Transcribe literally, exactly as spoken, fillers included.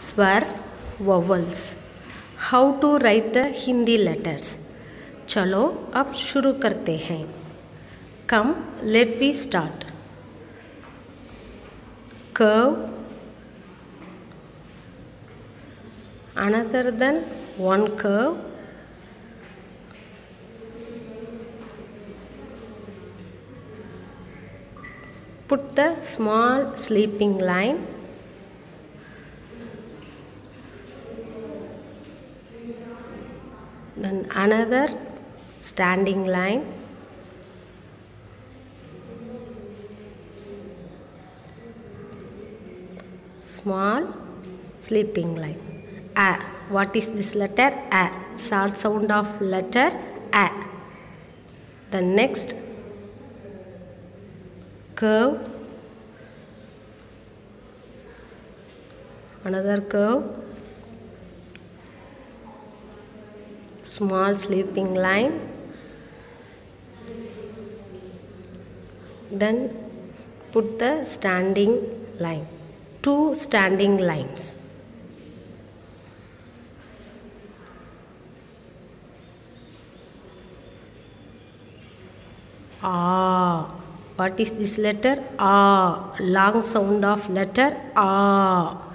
स्वर vowels. How to write the Hindi letters. चलो अब शुरू करते हैं। Come let we start. Curve, another than one curve, put the small sleeping line, then another standing line, small sleeping line. A. What is this letter? A. Short sound of letter A. The next curve, another curve, small sleeping line, then put the standing line, two standing lines. Ah. What is this letter? Ah. Long sound of letter Ah.